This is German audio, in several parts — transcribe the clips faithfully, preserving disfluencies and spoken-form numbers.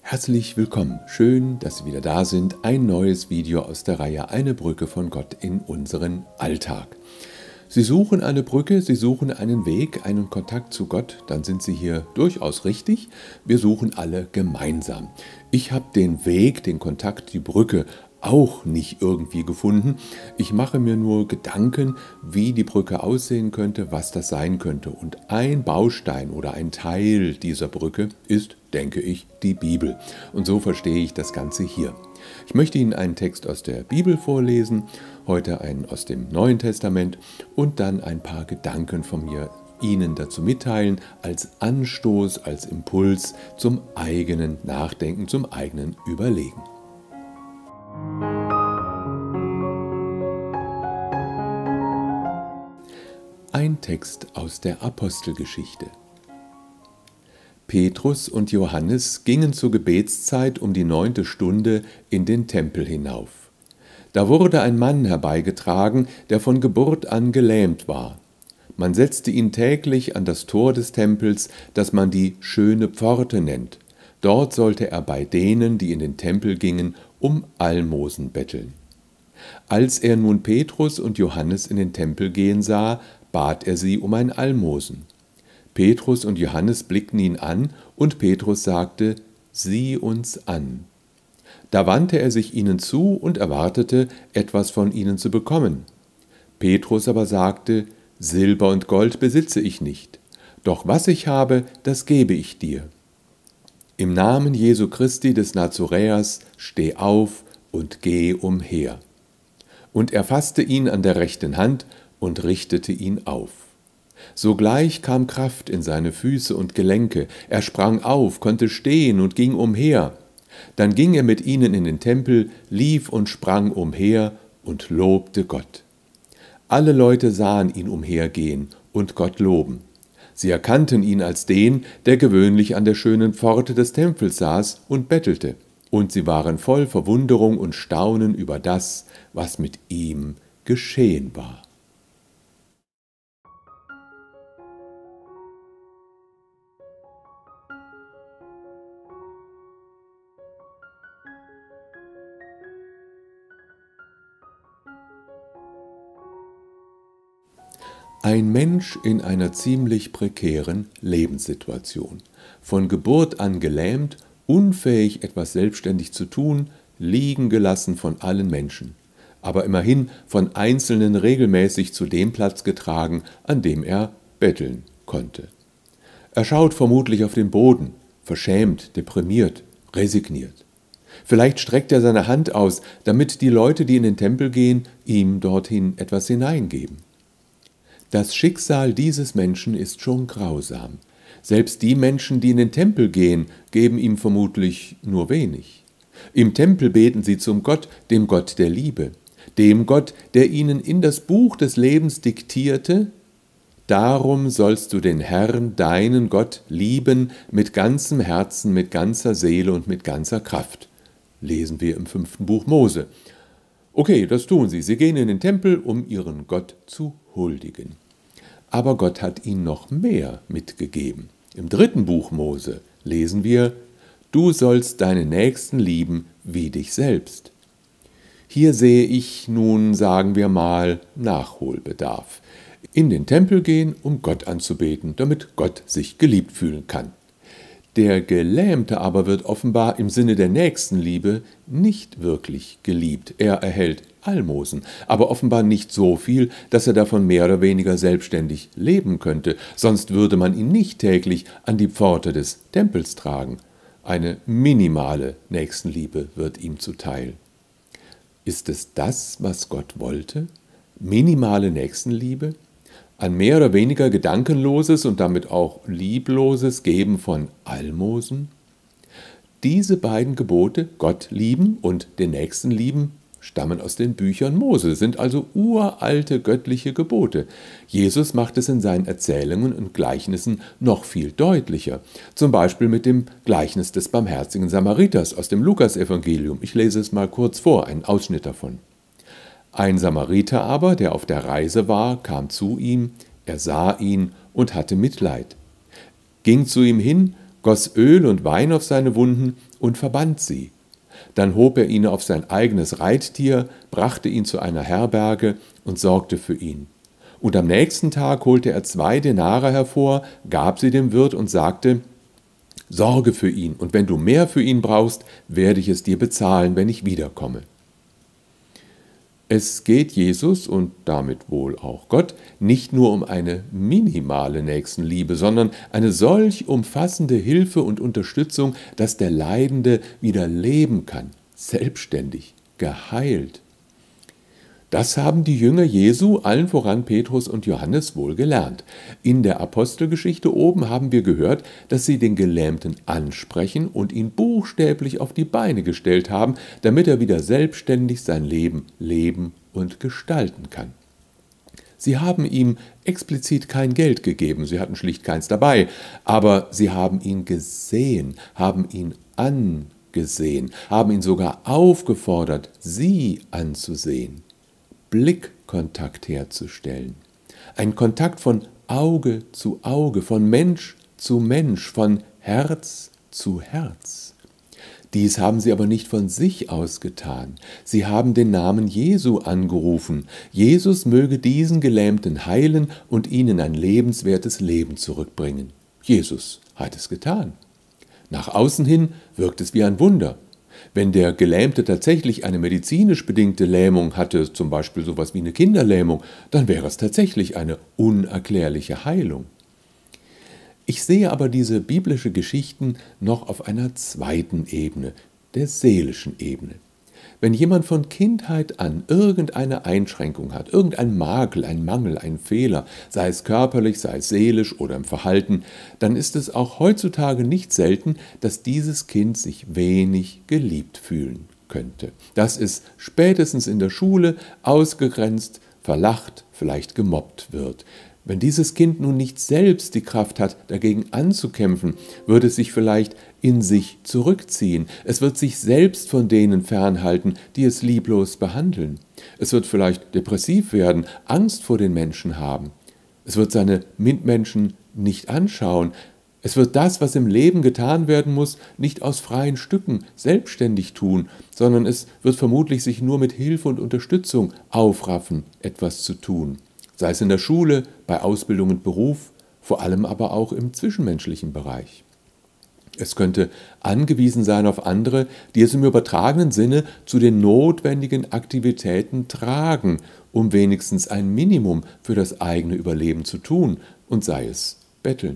Herzlich willkommen. Schön, dass Sie wieder da sind. Ein neues Video aus der Reihe Eine Brücke von Gott in unseren Alltag. Sie suchen eine Brücke, Sie suchen einen Weg, einen Kontakt zu Gott, dann sind Sie hier durchaus richtig. Wir suchen alle gemeinsam. Ich habe den Weg, den Kontakt, die Brücke auch nicht irgendwie gefunden. Ich mache mir nur Gedanken, wie die Brücke aussehen könnte, was das sein könnte. Und ein Baustein oder ein Teil dieser Brücke ist, denke ich, die Bibel. Und so verstehe ich das Ganze hier. Ich möchte Ihnen einen Text aus der Bibel vorlesen, heute einen aus dem Neuen Testament und dann ein paar Gedanken von mir Ihnen dazu mitteilen, als Anstoß, als Impuls zum eigenen Nachdenken, zum eigenen Überlegen. Ein Text aus der Apostelgeschichte. Petrus und Johannes gingen zur Gebetszeit um die neunte Stunde in den Tempel hinauf. Da wurde ein Mann herbeigetragen, der von Geburt an gelähmt war. Man setzte ihn täglich an das Tor des Tempels, das man die Schöne Pforte nennt. Dort sollte er bei denen, die in den Tempel gingen, um Almosen betteln. Als er nun Petrus und Johannes in den Tempel gehen sah, bat er sie um ein Almosen. Petrus und Johannes blickten ihn an, und Petrus sagte: „Sieh uns an." Da wandte er sich ihnen zu und erwartete, etwas von ihnen zu bekommen. Petrus aber sagte: „Silber und Gold besitze ich nicht, doch was ich habe, das gebe ich dir. Im Namen Jesu Christi des Nazoräers steh auf und geh umher." Und er fasste ihn an der rechten Hand und richtete ihn auf. Sogleich kam Kraft in seine Füße und Gelenke, er sprang auf, konnte stehen und ging umher. Dann ging er mit ihnen in den Tempel, lief und sprang umher und lobte Gott. Alle Leute sahen ihn umhergehen und Gott loben. Sie erkannten ihn als den, der gewöhnlich an der schönen Pforte des Tempels saß und bettelte, und sie waren voll Verwunderung und Staunen über das, was mit ihm geschehen war. Ein Mensch in einer ziemlich prekären Lebenssituation, von Geburt an gelähmt, unfähig, etwas selbstständig zu tun, liegen gelassen von allen Menschen, aber immerhin von Einzelnen regelmäßig zu dem Platz getragen, an dem er betteln konnte. Er schaut vermutlich auf den Boden, verschämt, deprimiert, resigniert. Vielleicht streckt er seine Hand aus, damit die Leute, die in den Tempel gehen, ihm dorthin etwas hineingeben. Das Schicksal dieses Menschen ist schon grausam. Selbst die Menschen, die in den Tempel gehen, geben ihm vermutlich nur wenig. Im Tempel beten sie zum Gott, dem Gott der Liebe, dem Gott, der ihnen in das Buch des Lebens diktierte: „Darum sollst du den Herrn, deinen Gott, lieben mit ganzem Herzen, mit ganzer Seele und mit ganzer Kraft." Lesen wir im fünften Buch Mose. Okay, das tun sie. Sie gehen in den Tempel, um ihren Gott zu huldigen. Aber Gott hat ihnen noch mehr mitgegeben. Im dritten Buch Mose lesen wir: „Du sollst deinen Nächsten lieben wie dich selbst." Hier sehe ich nun, sagen wir mal, Nachholbedarf. In den Tempel gehen, um Gott anzubeten, damit Gott sich geliebt fühlen kann. Der Gelähmte aber wird offenbar im Sinne der Nächstenliebe nicht wirklich geliebt. Er erhält Almosen, aber offenbar nicht so viel, dass er davon mehr oder weniger selbstständig leben könnte. Sonst würde man ihn nicht täglich an die Pforte des Tempels tragen. Eine minimale Nächstenliebe wird ihm zuteil. Ist es das, was Gott wollte? Minimale Nächstenliebe? Ein mehr oder weniger gedankenloses und damit auch liebloses Geben von Almosen? Diese beiden Gebote, Gott lieben und den Nächsten lieben, stammen aus den Büchern Mose, sind also uralte göttliche Gebote. Jesus macht es in seinen Erzählungen und Gleichnissen noch viel deutlicher. Zum Beispiel mit dem Gleichnis des barmherzigen Samariters aus dem Lukasevangelium. Ich lese es mal kurz vor, einen Ausschnitt davon. Ein Samariter aber, der auf der Reise war, kam zu ihm, er sah ihn und hatte Mitleid, ging zu ihm hin, goss Öl und Wein auf seine Wunden und verband sie. Dann hob er ihn auf sein eigenes Reittier, brachte ihn zu einer Herberge und sorgte für ihn. Und am nächsten Tag holte er zwei Denare hervor, gab sie dem Wirt und sagte: Sorge für ihn, und wenn du mehr für ihn brauchst, werde ich es dir bezahlen, wenn ich wiederkomme. Es geht Jesus und damit wohl auch Gott nicht nur um eine minimale Nächstenliebe, sondern eine solch umfassende Hilfe und Unterstützung, dass der Leidende wieder leben kann, selbstständig, geheilt. Das haben die Jünger Jesu, allen voran Petrus und Johannes, wohl gelernt. In der Apostelgeschichte oben haben wir gehört, dass sie den Gelähmten ansprechen und ihn buchstäblich auf die Beine gestellt haben, damit er wieder selbstständig sein Leben leben und gestalten kann. Sie haben ihm explizit kein Geld gegeben, sie hatten schlicht keins dabei, aber sie haben ihn gesehen, haben ihn angesehen, haben ihn sogar aufgefordert, sie anzusehen. Blickkontakt herzustellen. Ein Kontakt von Auge zu Auge, von Mensch zu Mensch, von Herz zu Herz. Dies haben sie aber nicht von sich aus getan. Sie haben den Namen Jesu angerufen. Jesus möge diesen Gelähmten heilen und ihnen ein lebenswertes Leben zurückbringen. Jesus hat es getan. Nach außen hin wirkt es wie ein Wunder. Wenn der Gelähmte tatsächlich eine medizinisch bedingte Lähmung hatte, zum Beispiel sowas wie eine Kinderlähmung, dann wäre es tatsächlich eine unerklärliche Heilung. Ich sehe aber diese biblische Geschichten noch auf einer zweiten Ebene, der seelischen Ebene. Wenn jemand von Kindheit an irgendeine Einschränkung hat, irgendein Makel, ein Mangel, ein Fehler, sei es körperlich, sei es seelisch oder im Verhalten, dann ist es auch heutzutage nicht selten, dass dieses Kind sich wenig geliebt fühlen könnte. Dass es spätestens in der Schule ausgegrenzt, verlacht, vielleicht gemobbt wird. Wenn dieses Kind nun nicht selbst die Kraft hat, dagegen anzukämpfen, wird es sich vielleicht in sich zurückziehen. Es wird sich selbst von denen fernhalten, die es lieblos behandeln. Es wird vielleicht depressiv werden, Angst vor den Menschen haben. Es wird seine Mitmenschen nicht anschauen. Es wird das, was im Leben getan werden muss, nicht aus freien Stücken selbstständig tun, sondern es wird vermutlich sich nur mit Hilfe und Unterstützung aufraffen, etwas zu tun. Sei es in der Schule, bei Ausbildung und Beruf, vor allem aber auch im zwischenmenschlichen Bereich. Es könnte angewiesen sein auf andere, die es im übertragenen Sinne zu den notwendigen Aktivitäten tragen, um wenigstens ein Minimum für das eigene Überleben zu tun, und sei es betteln.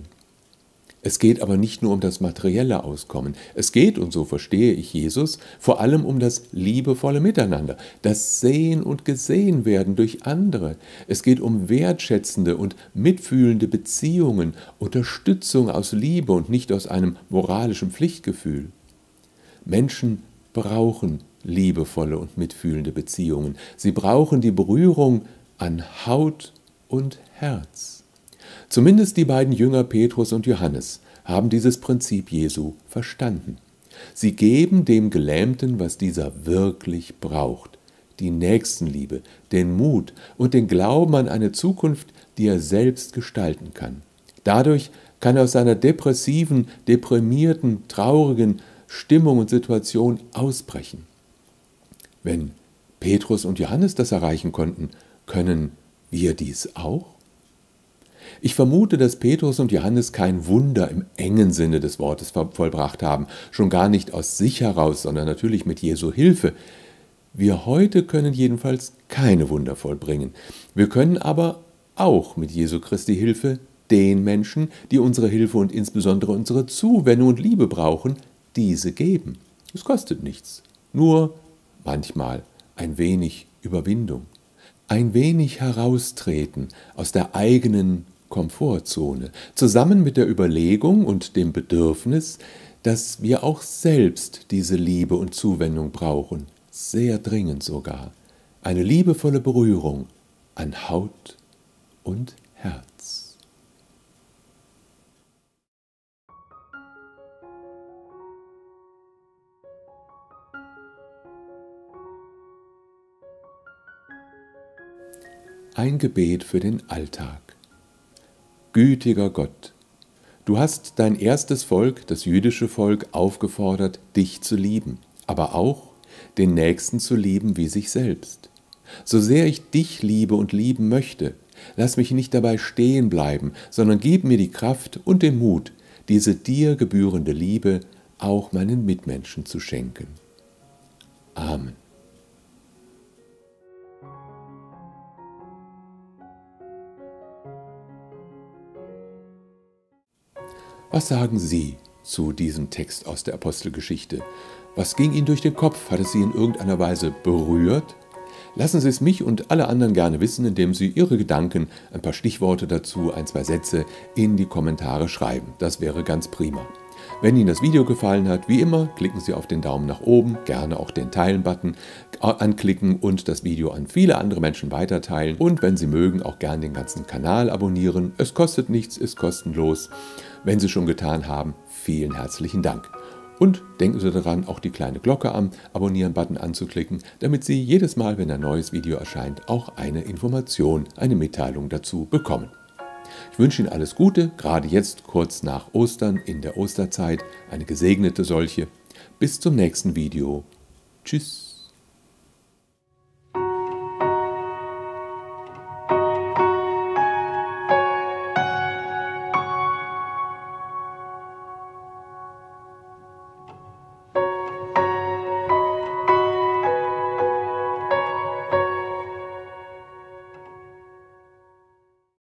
Es geht aber nicht nur um das materielle Auskommen. Es geht, und so verstehe ich Jesus, vor allem um das liebevolle Miteinander, das Sehen und Gesehen werden durch andere. Es geht um wertschätzende und mitfühlende Beziehungen, Unterstützung aus Liebe und nicht aus einem moralischen Pflichtgefühl. Menschen brauchen liebevolle und mitfühlende Beziehungen. Sie brauchen die Berührung an Haut und Herz. Zumindest die beiden Jünger Petrus und Johannes haben dieses Prinzip Jesu verstanden. Sie geben dem Gelähmten, was dieser wirklich braucht: die Nächstenliebe, den Mut und den Glauben an eine Zukunft, die er selbst gestalten kann. Dadurch kann er aus seiner depressiven, deprimierten, traurigen Stimmung und Situation ausbrechen. Wenn Petrus und Johannes das erreichen konnten, können wir dies auch? Ich vermute, dass Petrus und Johannes kein Wunder im engen Sinne des Wortes vollbracht haben, schon gar nicht aus sich heraus, sondern natürlich mit Jesu Hilfe. Wir heute können jedenfalls keine Wunder vollbringen. Wir können aber auch mit Jesu Christi Hilfe den Menschen, die unsere Hilfe und insbesondere unsere Zuwendung und Liebe brauchen, diese geben. Es kostet nichts, nur manchmal ein wenig Überwindung, ein wenig heraustreten aus der eigenen Komfortzone, zusammen mit der Überlegung und dem Bedürfnis, dass wir auch selbst diese Liebe und Zuwendung brauchen, sehr dringend sogar, eine liebevolle Berührung an Haut und Herz. Ein Gebet für den Alltag. Gütiger Gott, Du hast dein erstes Volk, das jüdische Volk, aufgefordert, dich zu lieben, aber auch den Nächsten zu lieben wie sich selbst. So sehr ich dich liebe und lieben möchte, lass mich nicht dabei stehen bleiben, sondern gib mir die Kraft und den Mut, diese dir gebührende Liebe auch meinen Mitmenschen zu schenken. Amen. Was sagen Sie zu diesem Text aus der Apostelgeschichte? Was ging Ihnen durch den Kopf? Hat es Sie in irgendeiner Weise berührt? Lassen Sie es mich und alle anderen gerne wissen, indem Sie Ihre Gedanken, ein paar Stichworte dazu, ein, zwei Sätze in die Kommentare schreiben. Das wäre ganz prima. Wenn Ihnen das Video gefallen hat, wie immer, klicken Sie auf den Daumen nach oben, gerne auch den Teilen-Button anklicken und das Video an viele andere Menschen weiterteilen. Und wenn Sie mögen, auch gerne den ganzen Kanal abonnieren. Es kostet nichts, ist kostenlos. Wenn Sie schon getan haben, vielen herzlichen Dank. Und denken Sie daran, auch die kleine Glocke am Abonnieren-Button anzuklicken, damit Sie jedes Mal, wenn ein neues Video erscheint, auch eine Information, eine Mitteilung dazu bekommen. Ich wünsche Ihnen alles Gute, gerade jetzt kurz nach Ostern in der Osterzeit, eine gesegnete solche. Bis zum nächsten Video. Tschüss.